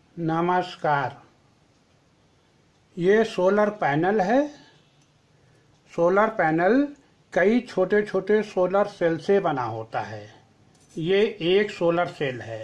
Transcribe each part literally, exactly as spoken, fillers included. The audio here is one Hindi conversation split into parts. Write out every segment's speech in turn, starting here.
नमस्कार। ये सोलर पैनल है। सोलर पैनल कई छोटे छोटे सोलर सेल से बना होता है। ये एक सोलर सेल है।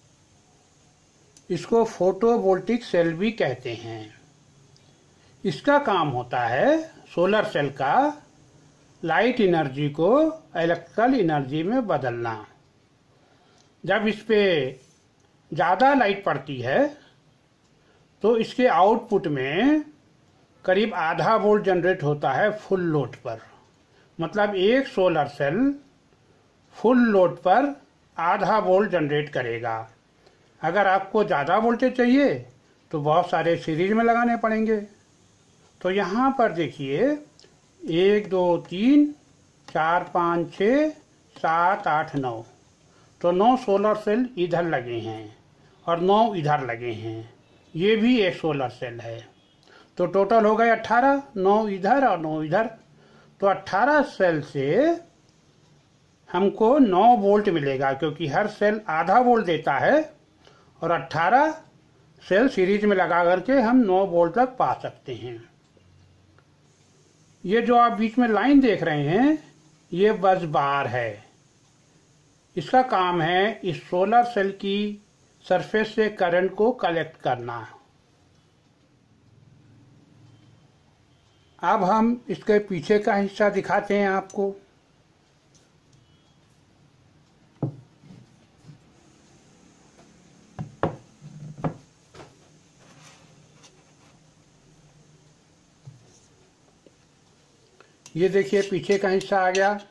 इसको फोटोवोल्टिक सेल भी कहते हैं। इसका काम होता है सोलर सेल का लाइट एनर्जी को इलेक्ट्रिकल एनर्जी में बदलना। जब इस पे ज़्यादा लाइट पड़ती है तो इसके आउटपुट में करीब आधा वोल्ट जनरेट होता है फुल लोड पर। मतलब एक सोलर सेल फुल लोड पर आधा वोल्ट जनरेट करेगा। अगर आपको ज़्यादा वोल्टेज चाहिए तो बहुत सारे सीरीज में लगाने पड़ेंगे। तो यहाँ पर देखिए, एक दो तीन चार पाँच छः सात आठ नौ, तो नौ सोलर सेल इधर लगे हैं और नौ इधर लगे हैं। ये भी एक सोलर सेल है। तो टोटल हो गए अट्ठारह, नौ इधर और नौ इधर। तो अट्ठारह सेल से हमको नौ वोल्ट मिलेगा, क्योंकि हर सेल आधा वोल्ट देता है और अट्ठारह सेल सीरीज में लगा करके हम नौ वोल्ट तक पा सकते हैं। ये जो आप बीच में लाइन देख रहे हैं, ये बस बार है। इसका काम है इस सोलर सेल की सरफेस से करंट को कलेक्ट करना। अब हम इसके पीछे का हिस्सा दिखाते हैं आपको। ये देखिए, पीछे का हिस्सा आ गया।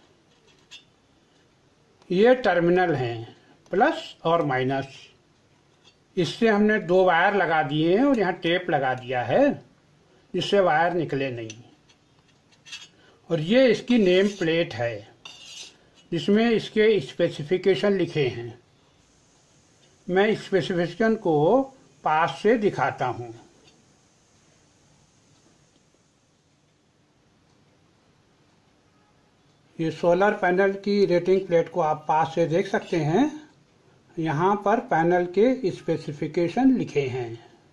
ये टर्मिनल हैं, प्लस और माइनस। इससे हमने दो वायर लगा दिए हैं और यहाँ टेप लगा दिया है जिससे वायर निकले नहीं। और ये इसकी नेम प्लेट है जिसमें इसके स्पेसिफिकेशन लिखे हैं। मैं स्पेसिफिकेशन को पास से दिखाता हूँ। ये सोलर पैनल की रेटिंग प्लेट को आप पास से देख सकते हैं। यहाँ पर पैनल के स्पेसिफिकेशन लिखे हैं।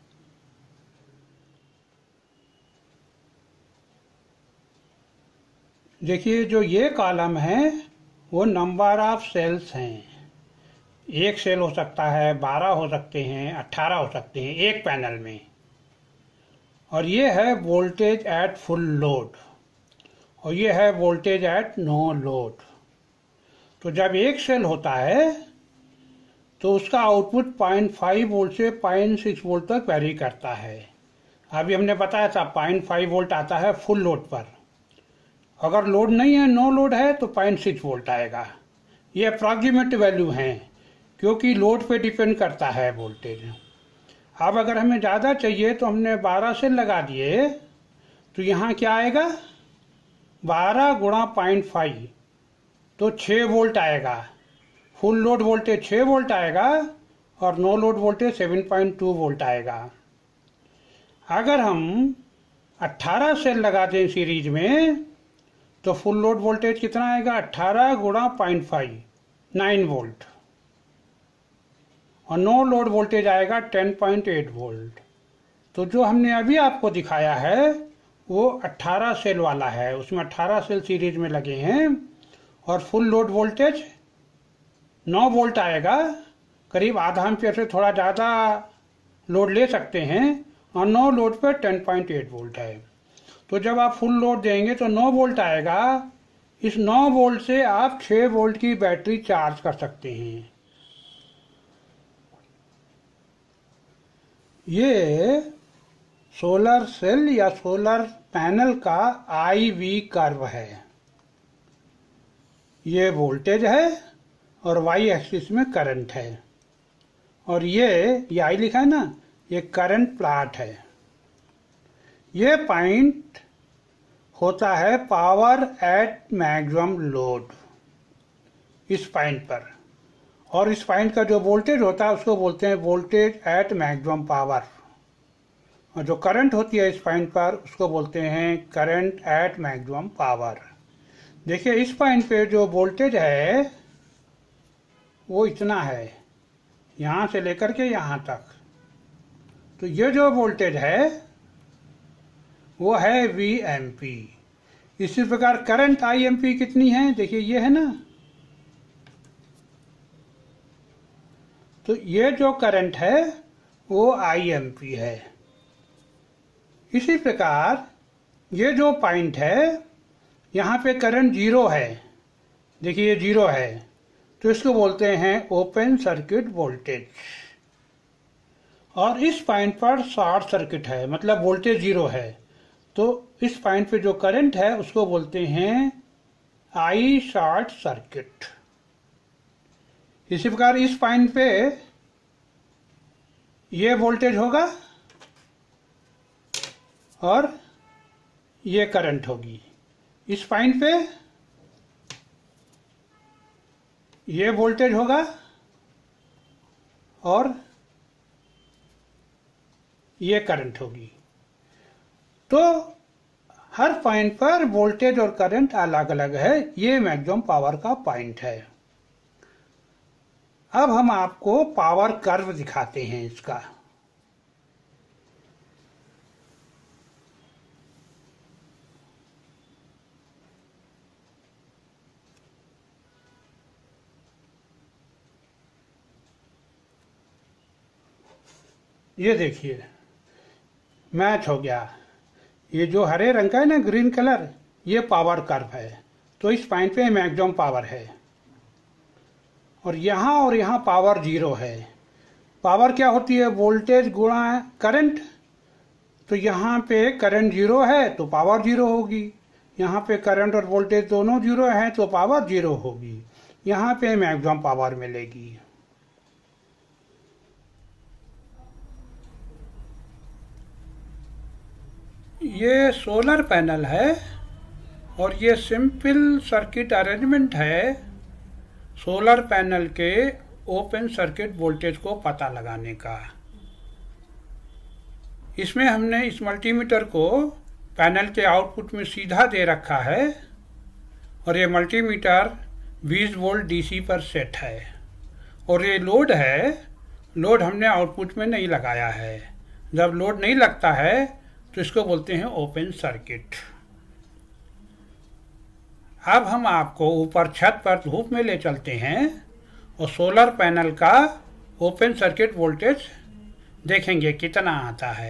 देखिए, जो ये कॉलम है वो नंबर ऑफ सेल्स हैं। एक सेल हो सकता है, बारह हो सकते हैं, अट्ठारह हो सकते हैं एक पैनल में। और ये है वोल्टेज एट फुल लोड और ये है वोल्टेज एट नो लोड। तो जब एक सेल होता है तो उसका आउटपुट पॉइंट फाइव वोल्ट से पॉइंट सिक्स वोल्ट तक वेरी करता है। अभी हमने बताया था पॉइंट फाइव वोल्ट आता है फुल लोड पर। अगर लोड नहीं है, नो लोड है, तो पॉइंट सिक्स वोल्ट आएगा। ये अप्रॉक्सीमेट वैल्यू हैं, क्योंकि लोड पे डिपेंड करता है वोल्टेज। अब अगर हमें ज़्यादा चाहिए तो हमने बारह से लगा दिए, तो यहाँ क्या आएगा, बारह गुणा पॉइंट फाइव तो छः वोल्ट आएगा। फुल लोड वोल्टेज छः वोल्ट आएगा और no load voltage seven point two volt आएगा। अगर हम अट्ठारह सेल लगा दें सीरीज में तो फुल लोड वोल्टेज कितना आएगा, अट्ठारह गुणा पॉइंट फाइव, नाइन वोल्ट। और नो लोड वोल्टेज आएगा टेन पॉइंट एट वोल्ट। तो जो हमने अभी आपको दिखाया है वो अट्ठारह सेल वाला है। उसमें अट्ठारह सेल सीरीज में लगे हैं और फुल लोड वोल्टेज नौ वोल्ट आएगा। करीब आधा एम्पीयर से थोड़ा ज़्यादा लोड ले सकते हैं और नो लोड पर टेन पॉइंट एट वोल्ट है। तो जब आप फुल लोड देंगे तो नौ वोल्ट आएगा। इस नौ वोल्ट से आप छः वोल्ट की बैटरी चार्ज कर सकते हैं। ये सोलर सेल या सोलर पैनल का आई वी कर्व है। ये वोल्टेज है और वाई एक्सिस में करंट है। और ये ये आई लिखा है ना, ये करंट प्लॉट है। ये पॉइंट होता है पावर एट मैक्सिमम लोड, इस पॉइंट पर। और इस पॉइंट का जो वोल्टेज होता है उसको बोलते हैं वोल्टेज एट मैक्सिमम पावर। और जो करंट होती है इस पॉइंट पर उसको बोलते हैं करंट एट मैक्सिमम पावर। देखिए, इस पॉइंट पे जो वोल्टेज है वो इतना है, यहाँ से लेकर के यहाँ तक। तो ये जो वोल्टेज है वो है वी एम पी। इसी प्रकार करंट आई एम पी कितनी है, देखिए ये है ना, तो ये जो करंट है वो आई एम पी है। इसी प्रकार ये जो पॉइंट है यहाँ पे करंट जीरो है, देखिए ये जीरो है, तो इसको बोलते हैं ओपन सर्किट वोल्टेज। और इस पॉइंट पर शॉर्ट सर्किट है, मतलब वोल्टेज जीरो है, तो इस पॉइंट पे जो करंट है उसको बोलते हैं आई शॉर्ट सर्किट। इसी प्रकार इस पॉइंट पे ये वोल्टेज होगा और ये करंट होगी। इस पॉइंट पे ये वोल्टेज होगा और ये करंट होगी। तो हर पॉइंट पर वोल्टेज और करंट अलग अलग है। ये मैक्सिमम पावर का पॉइंट है। अब हम आपको पावर कर्व दिखाते हैं इसका। ये देखिए मैच हो गया। ये जो हरे रंग का है ना, ग्रीन कलर, ये पावर कर्व है। तो इस पॉइंट पे मैक्सिमम पावर है और यहाँ और यहाँ पावर जीरो है। पावर क्या होती है, वोल्टेज गुणा करंट। तो यहाँ पे करंट जीरो है तो पावर जीरो होगी, यहाँ पे करंट और वोल्टेज दोनों जीरो हैं तो पावर जीरो होगी। यहाँ पे मैक्सिमम पावर मिलेगी। ये सोलर पैनल है और ये सिंपल सर्किट अरेंजमेंट है सोलर पैनल के ओपन सर्किट वोल्टेज को पता लगाने का। इसमें हमने इस मल्टीमीटर को पैनल के आउटपुट में सीधा दे रखा है और ये मल्टीमीटर बीस वोल्ट डीसी पर सेट है। और ये लोड है, लोड हमने आउटपुट में नहीं लगाया है। जब लोड नहीं लगता है तो इसको बोलते हैं ओपन सर्किट। अब हम आपको ऊपर छत पर धूप में ले चलते हैं और सोलर पैनल का ओपन सर्किट वोल्टेज देखेंगे कितना आता है।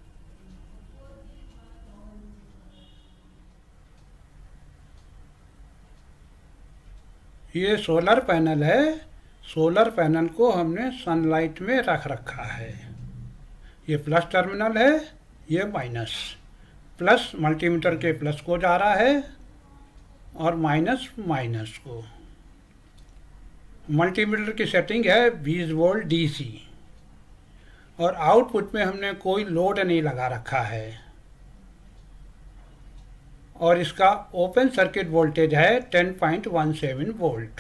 ये सोलर पैनल है। सोलर पैनल को हमने सनलाइट में रख रखा है। ये प्लस टर्मिनल है, ये माइनस। प्लस मल्टीमीटर के प्लस को जा रहा है और माइनस माइनस को। मल्टीमीटर की सेटिंग है बीस वोल्ट डीसी और आउटपुट में हमने कोई लोड नहीं लगा रखा है। और इसका ओपन सर्किट वोल्टेज है ten point one seven volt.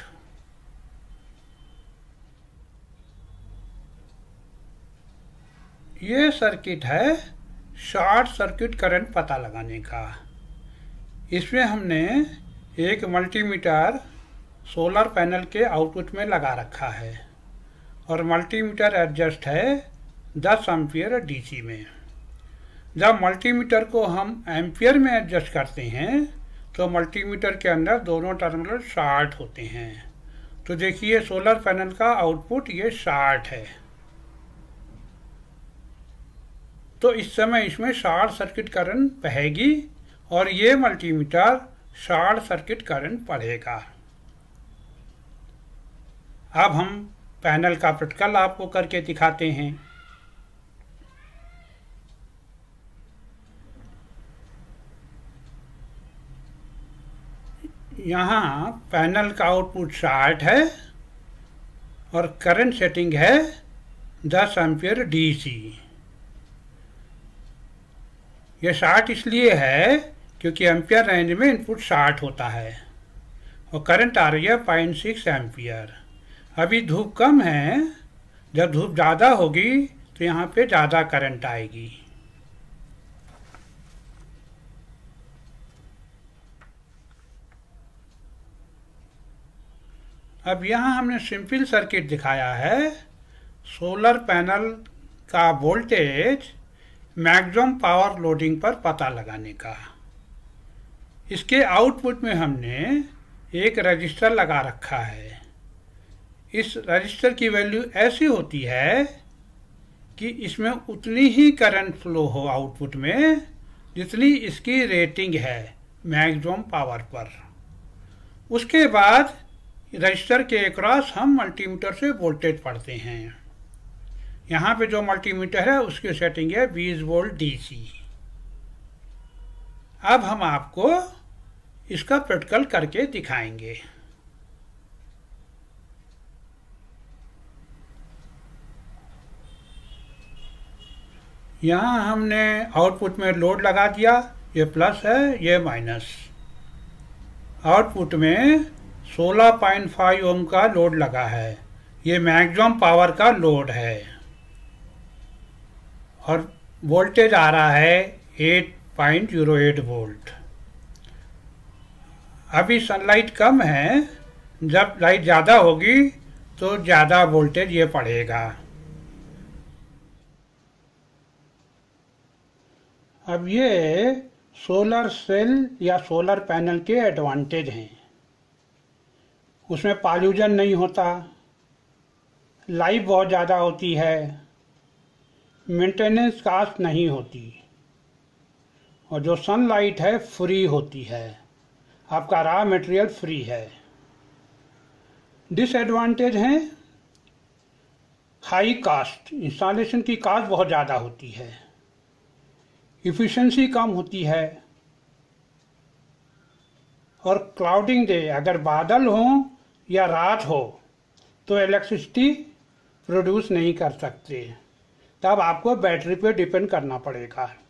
ये सर्किट है शॉर्ट सर्किट करंट पता लगाने का। इसमें हमने एक मल्टीमीटर सोलर पैनल के आउटपुट में लगा रखा है और मल्टीमीटर एडजस्ट है दस एम्पियर डीसी में। जब मल्टीमीटर को हम एम्पियर में एडजस्ट करते हैं तो मल्टीमीटर के अंदर दोनों टर्मिनल शॉर्ट होते हैं। तो देखिए सोलर पैनल का आउटपुट ये शॉर्ट है, तो इस समय इसमें शॉर्ट सर्किट करंट बहेगी और ये मल्टीमीटर शॉर्ट सर्किट करंट पढ़ेगा। अब हम पैनल का प्रैक्टिकल आपको करके दिखाते हैं। यहाँ पैनल का आउटपुट शॉर्ट है और करंट सेटिंग है दस एम्पियर डीसी। ये शॉर्ट इसलिए है क्योंकि एम्पियर रेंज में इनपुट शॉर्ट होता है और करंट आ रही है पॉइंट सिक्स एम्पियर। अभी धूप कम है, जब धूप ज़्यादा होगी तो यहाँ पे ज़्यादा करंट आएगी। अब यहाँ हमने सिंपल सर्किट दिखाया है सोलर पैनल का वोल्टेज मैक्सिमम पावर लोडिंग पर पता लगाने का। इसके आउटपुट में हमने एक रजिस्टर लगा रखा है। इस रजिस्टर की वैल्यू ऐसी होती है कि इसमें उतनी ही करंट फ्लो हो आउटपुट में जितनी इसकी रेटिंग है मैक्सिमम पावर पर। उसके बाद रजिस्टर के अक्रॉस हम मल्टीमीटर से वोल्टेज पढ़ते हैं। यहाँ पे जो मल्टीमीटर है उसकी सेटिंग है बीस वोल्ट डीसी। अब हम आपको इसका प्रैक्टिकल करके दिखाएंगे। यहाँ हमने आउटपुट में लोड लगा दिया, ये प्लस है ये माइनस। आउटपुट में सोलह पॉइंट फाइव ओम का लोड लगा है, ये मैक्सिमम पावर का लोड है। और वोल्टेज आ रहा है आठ पॉइंट ज़ीरो आठ वोल्ट। अभी सनलाइट कम है, जब लाइट ज़्यादा होगी तो ज़्यादा वोल्टेज ये पड़ेगा। अब ये सोलर सेल या सोलर पैनल के एडवांटेज हैं। उसमें पॉल्यूशन नहीं होता, लाइफ बहुत ज़्यादा होती है, मेंटेनेंस कास्ट नहीं होती, और जो सनलाइट है फ्री होती है, आपका रॉ मटेरियल फ्री है। डिसएडवांटेज हैं हाई कास्ट, इंस्टॉलेशन की कास्ट बहुत ज़्यादा होती है, इफ़िशेंसी कम होती है, और क्लाउडिंग डे अगर बादल हो या रात हो तो इलेक्ट्रिसिटी प्रोड्यूस नहीं कर सकते, तब आपको बैटरी पे डिपेंड करना पड़ेगा।